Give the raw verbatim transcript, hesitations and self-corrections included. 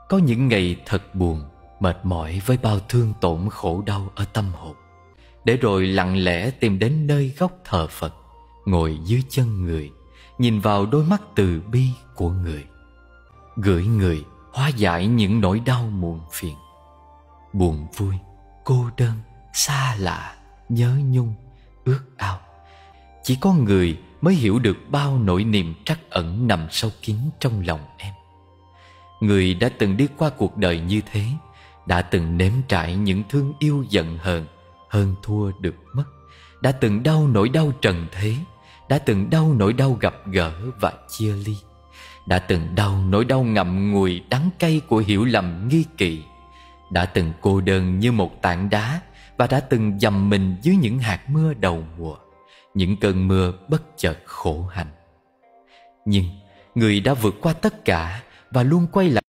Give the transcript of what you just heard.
Có những ngày thật buồn, mệt mỏi với bao thương tổn khổ đau ở tâm hồn, để rồi lặng lẽ tìm đến nơi góc thờ Phật, ngồi dưới chân người, nhìn vào đôi mắt từ bi của người, gửi người hóa giải những nỗi đau muộn phiền. Buồn vui, cô đơn, xa lạ, nhớ nhung, ước ao, chỉ có người mới hiểu được bao nỗi niềm trắc ẩn nằm sâu kín trong lòng em. Người đã từng đi qua cuộc đời như thế, đã từng nếm trải những thương yêu giận hờn, hơn thua được mất, đã từng đau nỗi đau trần thế, đã từng đau nỗi đau gặp gỡ và chia ly, đã từng đau nỗi đau ngậm ngùi đắng cay của hiểu lầm nghi kỵ, đã từng cô đơn như một tảng đá, và đã từng dầm mình dưới những hạt mưa đầu mùa, những cơn mưa bất chợt khổ hạnh. Nhưng người đã vượt qua tất cả và luôn quay lại